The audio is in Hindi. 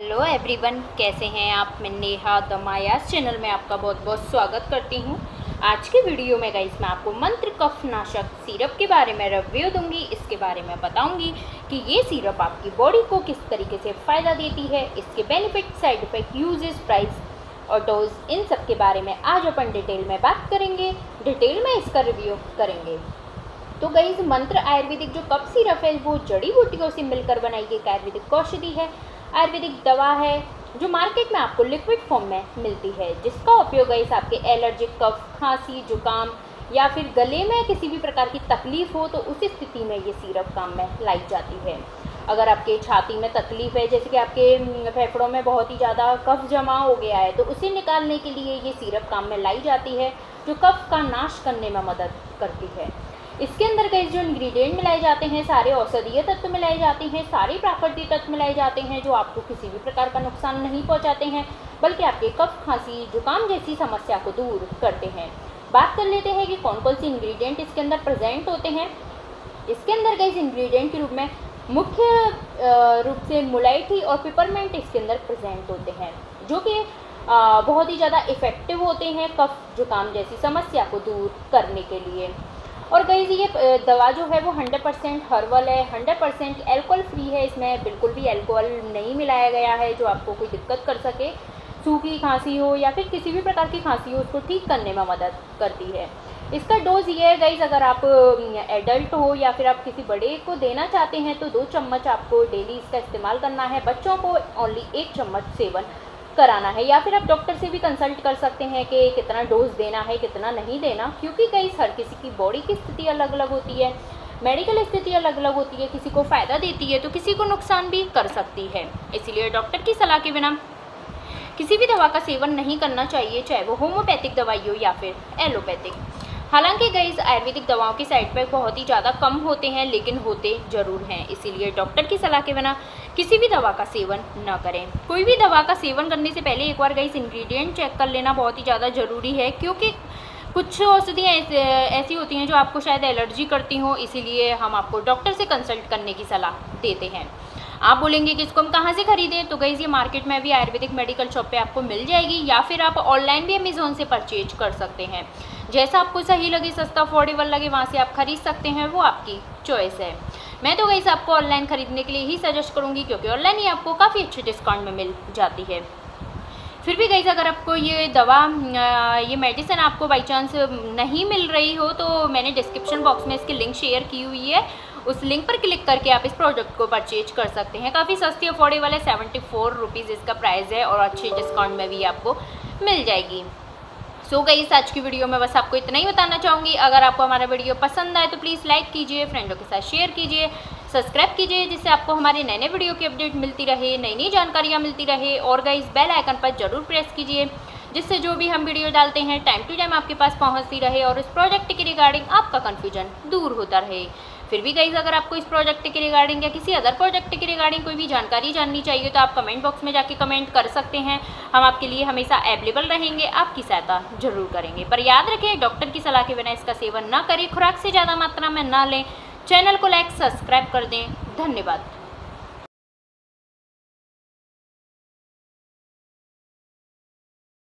हेलो एवरीवन, कैसे हैं आप। मैं नेहा द मायास चैनल में आपका बहुत बहुत स्वागत करती हूं। आज की वीडियो में गाइस मैं आपको मंत्र कफनाशक सिरप के बारे में रिव्यू दूंगी। इसके बारे में बताऊंगी कि ये सिरप आपकी बॉडी को किस तरीके से फ़ायदा देती है, इसके benefit, side effect, uses, price और डोज, इन सब के बारे में आज अपन डिटेल में बात करेंगे, डिटेल में इसका रिव्यू करेंगे। तो गाइस मंत्र आयुर्वेदिक जो कफ सिरप है वो जड़ी बूटियों से मिलकर बनाई गई एक आयुर्वेदिक औषधि है, आयुर्वेदिक दवा है जो मार्केट में आपको लिक्विड फॉर्म में मिलती है, जिसका उपयोग गाइस आपके एलर्जिक, कफ, खांसी, जुकाम या फिर गले में किसी भी प्रकार की तकलीफ हो तो उस स्थिति में ये सिरप काम में लाई जाती है। अगर आपके छाती में तकलीफ है, जैसे कि आपके फेफड़ों में बहुत ही ज़्यादा कफ जमा हो गया है, तो उसे निकालने के लिए ये सिरप काम में लाई जाती है, जो कफ का नाश करने में मदद करती है। इसके अंदर कई जो इंग्रेडिएंट मिलाए जाते हैं सारे औषधीय तत्व मिलाए जाते हैं, सारे प्राकृतिक तत्व मिलाए जाते हैं जो आपको किसी भी प्रकार का नुकसान नहीं पहुंचाते हैं, बल्कि आपके कफ, खांसी, जुकाम जैसी समस्या को दूर करते हैं। बात कर लेते हैं कि कौन कौन सी इंग्रेडिएंट इसके अंदर प्रेजेंट होते हैं। इसके अंदर कई इंग्रेडिएंट के रूप में मुख्य रूप से मुलायठी और पिपरमेंट इसके अंदर प्रेजेंट होते हैं, जो कि बहुत ही ज़्यादा इफ़ेक्टिव होते हैं कफ, जुकाम जैसी समस्या को दूर करने के लिए। और गाइस ये दवा जो है वो 100% हर्बल है, 100% एल्कोहल फ्री है। इसमें बिल्कुल भी अल्कोहल नहीं मिलाया गया है जो आपको कोई दिक्कत कर सके। सूखी खांसी हो या फिर किसी भी प्रकार की खांसी हो उसको ठीक करने में मदद करती है। इसका डोज ये है गाइस, अगर आप एडल्ट हो या फिर आप किसी बड़े को देना चाहते हैं तो 2 चम्मच आपको डेली इसका इस्तेमाल करना है। बच्चों को ओनली 1 चम्मच सेवन कराना है, या फिर आप डॉक्टर से भी कंसल्ट कर सकते हैं कि कितना डोज देना है, कितना नहीं देना, क्योंकि कई हर किसी की बॉडी की स्थिति अलग अलग होती है, मेडिकल स्थिति अलग अलग होती है, किसी को फ़ायदा देती है तो किसी को नुकसान भी कर सकती है। इसीलिए डॉक्टर की सलाह के बिना किसी भी दवा का सेवन नहीं करना चाहिए, चाहे वो होम्योपैथिक दवाई हो या फिर एलोपैथिक। हालांकि गाइस आयुर्वेदिक दवाओं के साइड इफेक्ट बहुत ही ज़्यादा कम होते हैं, लेकिन होते ज़रूर हैं। इसीलिए डॉक्टर की सलाह के बिना किसी भी दवा का सेवन न करें। कोई भी दवा का सेवन करने से पहले एक बार गाइस इंग्रेडिएंट चेक कर लेना बहुत ही ज़्यादा ज़रूरी है, क्योंकि कुछ औषधियाँ ऐसी होती हैं जो आपको शायद एलर्जी करती हों, इसीलिए हम आपको डॉक्टर से कंसल्ट करने की सलाह देते हैं। आप बोलेंगे कि इसको हम कहाँ से खरीदें, तो गाइस ये मार्केट में भी आयुर्वेदिक मेडिकल शॉप पे आपको मिल जाएगी, या फिर आप ऑनलाइन भी अमेज़ॉन से परचेज कर सकते हैं। जैसा आपको सही लगे, सस्ता अफोर्डेबल लगे, वहाँ से आप खरीद सकते हैं, वो आपकी चॉइस है। मैं तो गाइस आपको ऑनलाइन खरीदने के लिए ही सजेस्ट करूँगी, क्योंकि ऑनलाइन ही आपको काफ़ी अच्छे डिस्काउंट में मिल जाती है। फिर भी गाइस अगर आपको ये दवा, ये मेडिसिन आपको बाई चांस नहीं मिल रही हो, तो मैंने डिस्क्रिप्शन बॉक्स में इसकी लिंक शेयर की हुई है, उस लिंक पर क्लिक करके आप इस प्रोडक्ट को परचेज कर सकते हैं। काफ़ी सस्ती अफोर्डेबल है, 74 रुपीज़ इसका प्राइस है और अच्छे डिस्काउंट में भी आपको मिल जाएगी। सो गाइस आज की वीडियो में बस आपको इतना ही बताना चाहूँगी। अगर आपको हमारा वीडियो पसंद आए तो प्लीज़ लाइक कीजिए, फ्रेंडों के साथ शेयर कीजिए, सब्सक्राइब कीजिए, जिससे आपको हमारे नए नए वीडियो की अपडेट मिलती रहे, नई नई जानकारियाँ मिलती रहे। और गाइस बेल आइकन पर जरूर प्रेस कीजिए, जिससे जो भी हम वीडियो डालते हैं टाइम टू टाइम आपके पास पहुँचती रहे और इस प्रोजेक्ट के रिगार्डिंग आपका कन्फ्यूजन दूर होता रहे। फिर भी गाइस अगर आपको इस प्रोजेक्ट के रिगार्डिंग या किसी अदर प्रोजेक्ट के रिगार्डिंग कोई भी जानकारी जाननी चाहिए तो आप कमेंट बॉक्स में जाके कमेंट कर सकते हैं। हम आपके लिए हमेशा अवेलेबल रहेंगे, आपकी सहायता जरूर करेंगे। पर याद रखें, डॉक्टर की सलाह के बिना इसका सेवन ना करें, खुराक से ज़्यादा मात्रा में ना लें। चैनल को लाइक, सब्सक्राइब कर दें। धन्यवाद।